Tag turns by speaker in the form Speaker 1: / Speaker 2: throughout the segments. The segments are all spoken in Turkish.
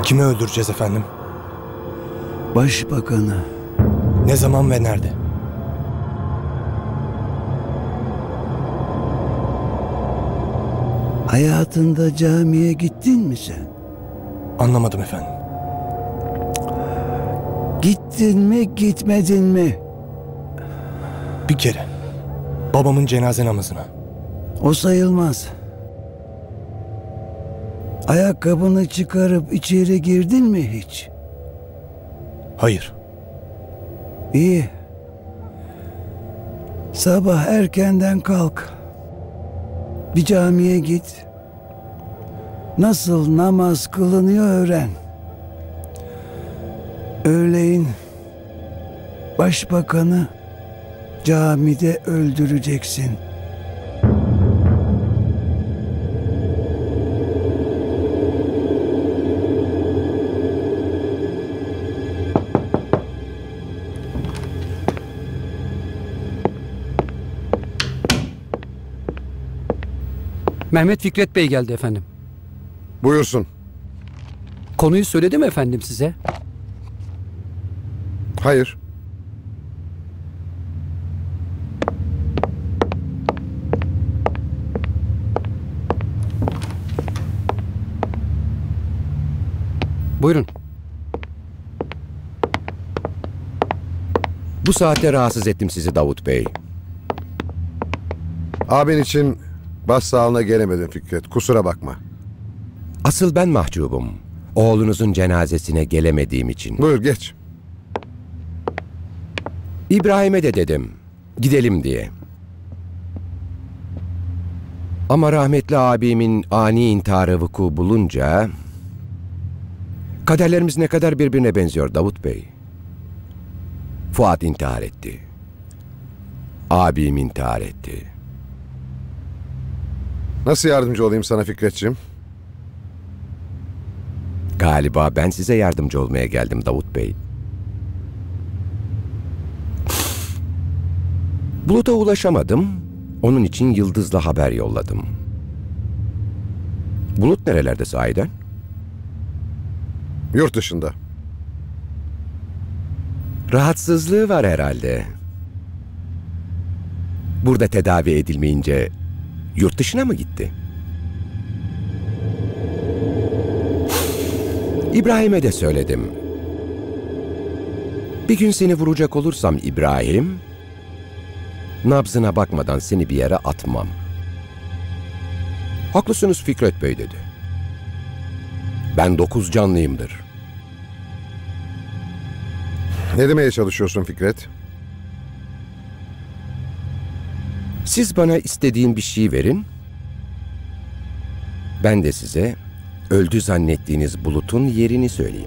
Speaker 1: Kimi öldüreceğiz efendim?
Speaker 2: Başbakanı.
Speaker 1: Ne zaman ve nerede?
Speaker 2: Hayatında camiye gittin mi sen?
Speaker 1: Anlamadım efendim.
Speaker 2: Gittin mi, gitmedin mi?
Speaker 1: Bir kere. Babamın cenaze namazına.
Speaker 2: O sayılmaz. Ayakkabını çıkarıp içeri girdin mi hiç?
Speaker 1: Hayır.
Speaker 2: İyi. Sabah erkenden kalk. Bir camiye git. Nasıl namaz kılınıyor öğren. Öğleyin başbakanı camide öldüreceksin.
Speaker 3: Mehmet Fikret Bey geldi efendim.
Speaker 4: Buyursun.
Speaker 3: Konuyu söyledim efendim size.
Speaker 4: Hayır.
Speaker 3: Buyurun.
Speaker 5: Bu saatte rahatsız ettim sizi Davut Bey.
Speaker 4: Abin için başsağlığına gelemedim Fikret. Kusura bakma.
Speaker 5: Asıl ben mahcubum. Oğlunuzun cenazesine gelemediğim için.
Speaker 4: Buyur geç.
Speaker 5: İbrahim'e de dedim. Gidelim diye. Ama rahmetli abimin ani intiharı vuku bulunca... Kaderlerimiz ne kadar birbirine benziyor Davut Bey. Fuat intihar etti. Abim intihar etti.
Speaker 4: Nasıl yardımcı olayım sana Fikretciğim?
Speaker 5: Galiba ben size yardımcı olmaya geldim Davut Bey. Bulut'a ulaşamadım. Onun için Yıldız'la haber yolladım. Bulut nerelerde sahiden?
Speaker 4: Yurt dışında.
Speaker 5: Rahatsızlığı var herhalde. Burada tedavi edilmeyince yurt dışına mı gitti? İbrahim'e de söyledim. Bir gün seni vuracak olursam İbrahim, nabzına bakmadan seni bir yere atmam. Haklısınız Fikret Bey dedi. Ben 9 canlıyımdır.
Speaker 4: Ne demeye çalışıyorsun Fikret?
Speaker 5: Siz bana istediğin bir şey verin. Ben de size öldü zannettiğiniz Bulut'un yerini söyleyeyim.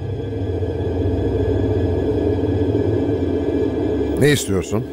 Speaker 4: Ne istiyorsun?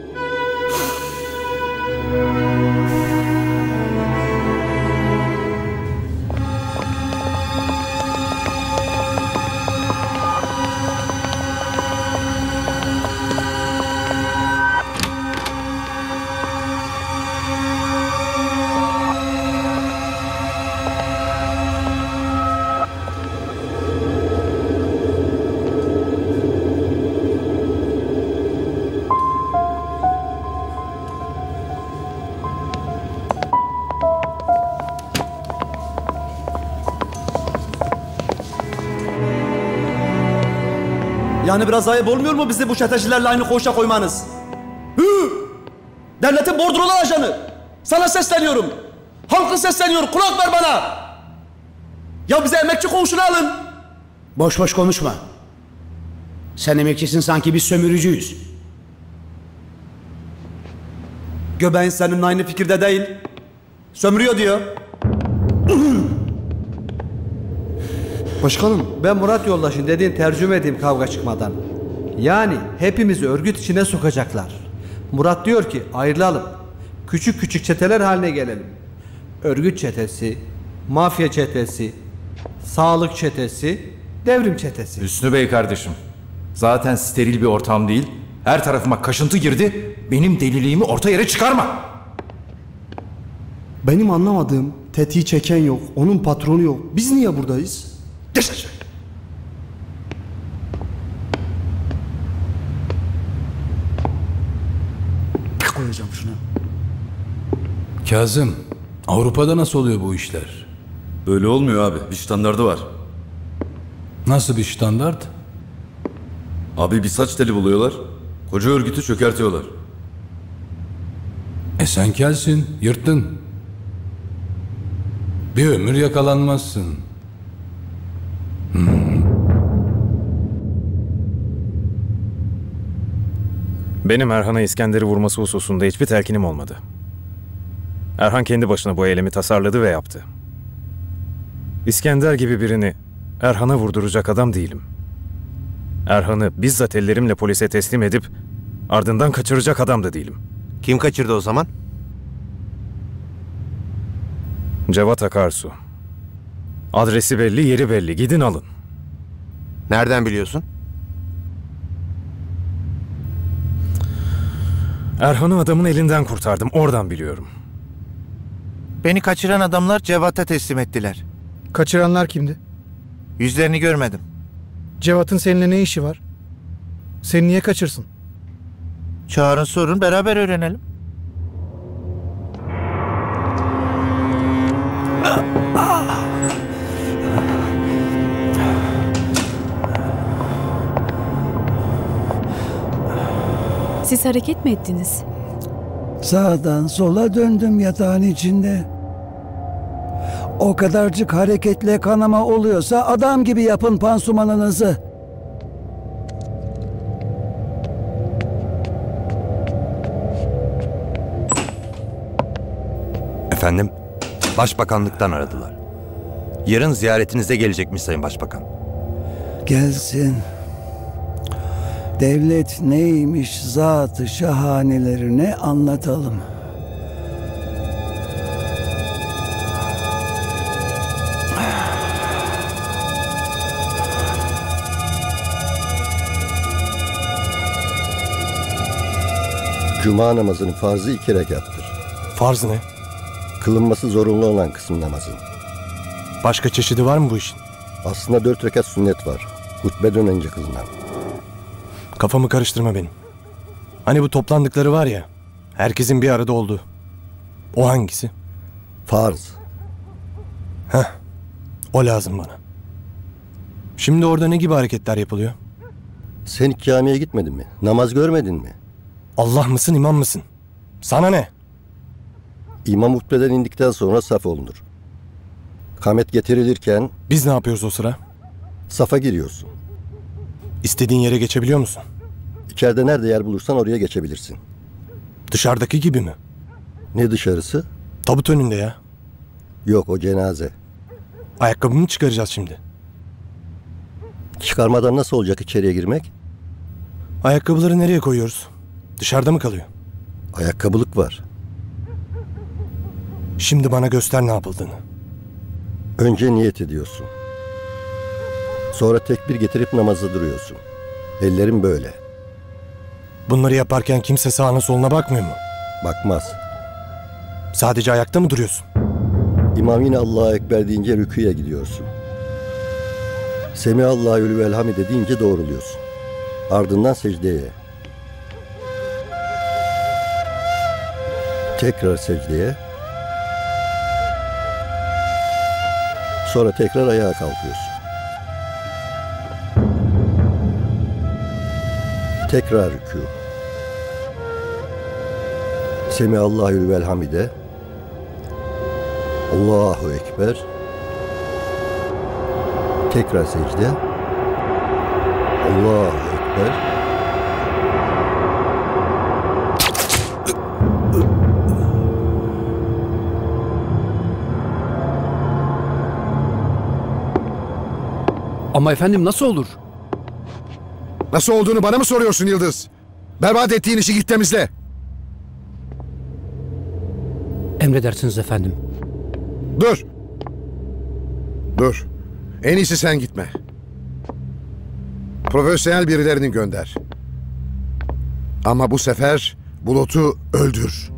Speaker 6: Yani biraz ayıp olmuyor mu bizi bu çetecilerle aynı koğuşa koymanız? Devletin bordrolu ajanı! Sana sesleniyorum! Halkı sesleniyor, kulak ver bana! Ya bize emekçi koğuşuna alın!
Speaker 7: Boş boş konuşma. Sen emekçisin sanki biz sömürücüyüz.
Speaker 6: Göbeğin seninle aynı fikirde değil. Sömürüyor diyor.
Speaker 8: Başkanım, ben Murat Yoldaş'ın dediğini tercüme edeyim kavga çıkmadan. Yani hepimizi örgüt içine sokacaklar. Murat diyor ki ayrılalım. Küçük küçük çeteler haline gelelim. Örgüt çetesi, mafya çetesi, sağlık çetesi, devrim çetesi.
Speaker 9: Hüsnü Bey kardeşim, zaten steril bir ortam değil. Her tarafıma kaşıntı girdi. Benim deliliğimi orta yere çıkarma.
Speaker 8: Benim anlamadığım, tetiği çeken yok, onun patronu yok. Biz niye buradayız?
Speaker 4: Geç aşağı.
Speaker 7: Koyacağım şunu.
Speaker 10: Kazım, Avrupa'da nasıl oluyor bu işler?
Speaker 6: Böyle olmuyor abi. Bir standardı var.
Speaker 10: Nasıl bir standart?
Speaker 6: Abi bir saç teli buluyorlar. Koca örgütü çökertiyorlar.
Speaker 10: Sen kelsin, yırttın. Bir ömür yakalanmazsın.
Speaker 11: Benim Erhan'a İskender'i vurması hususunda hiçbir telkinim olmadı. Erhan kendi başına bu eylemi tasarladı ve yaptı. İskender gibi birini Erhan'a vurduracak adam değilim. Erhan'ı bizzat ellerimle polise teslim edip ardından kaçıracak adam da değilim.
Speaker 12: Kim kaçırdı o zaman?
Speaker 11: Cevat Akarsu. Adresi belli, yeri belli. Gidin alın.
Speaker 12: Nereden biliyorsun?
Speaker 11: Erhan'ı adamın elinden kurtardım. Oradan biliyorum.
Speaker 12: Beni kaçıran adamlar Cevat'a teslim ettiler.
Speaker 13: Kaçıranlar kimdi?
Speaker 12: Yüzlerini görmedim.
Speaker 13: Cevat'ın seninle ne işi var? Seni niye kaçırsın?
Speaker 12: Çağırın sorun, beraber öğrenelim.
Speaker 14: Siz hareket mi ettiniz?
Speaker 2: Sağdan sola döndüm yatağın içinde. O kadarcık hareketle kanama oluyorsa adam gibi yapın pansumanınızı.
Speaker 12: Efendim, Başbakanlıktan aradılar. Yarın ziyaretinize gelecekmiş Sayın Başbakan.
Speaker 2: Gelsin. Devlet neymiş zat-ı şahanelerine anlatalım.
Speaker 15: Cuma namazının farzı 2 rekattır.
Speaker 1: Farz ne?
Speaker 15: Kılınması zorunlu olan kısım namazın.
Speaker 1: Başka çeşidi var mı bu işin?
Speaker 15: Aslında 4 rekat sünnet var. Hutbeden önce kılınan.
Speaker 1: Kafamı karıştırma benim. Hani bu toplandıkları var ya, herkesin bir arada olduğu. O hangisi?
Speaker 15: Farz.
Speaker 1: Heh, o lazım bana. Şimdi orada ne gibi hareketler yapılıyor?
Speaker 15: Sen hiç camiye gitmedin mi? Namaz görmedin mi?
Speaker 1: Allah mısın, imam mısın? Sana ne?
Speaker 15: İmam hutbeden indikten sonra saf olunur. Kamet getirilirken...
Speaker 1: Biz ne yapıyoruz o sıra?
Speaker 15: Safa giriyorsun.
Speaker 1: İstediğin yere geçebiliyor musun?
Speaker 15: İçeride nerede yer bulursan oraya geçebilirsin.
Speaker 1: Dışarıdaki gibi mi?
Speaker 15: Ne dışarısı?
Speaker 1: Tabut önünde ya.
Speaker 15: Yok, o cenaze.
Speaker 1: Ayakkabımı çıkaracağız şimdi.
Speaker 15: Çıkarmadan nasıl olacak içeriye girmek?
Speaker 1: Ayakkabıları nereye koyuyoruz? Dışarıda mı kalıyor?
Speaker 15: Ayakkabılık var.
Speaker 1: Şimdi bana göster ne yapıldığını.
Speaker 15: Önce niyet ediyorsun. Sonra tekbir getirip namazda duruyorsun. Ellerin böyle.
Speaker 1: Bunları yaparken kimse sağına soluna bakmıyor mu?
Speaker 15: Bakmaz.
Speaker 1: Sadece ayakta mı duruyorsun?
Speaker 15: İmam yine Allahu Ekber deyince rüküye gidiyorsun. Semihallahü vel hamide deyince doğruluyorsun. Ardından secdeye. Tekrar secdeye. Sonra tekrar ayağa kalkıyorsun. Tekrar rükû. Semihallahü vel hamide. Allahu Ekber. Tekrar secde. Allahu Ekber.
Speaker 3: Ama efendim nasıl olur?
Speaker 4: Nasıl olduğunu bana mı soruyorsun Yıldız? Berbat ettiğin işi git temizle.
Speaker 3: Emredersiniz efendim.
Speaker 4: Dur. Dur. En iyisi sen gitme. Profesyonel birilerini gönder. Ama bu sefer Bulut'u öldür.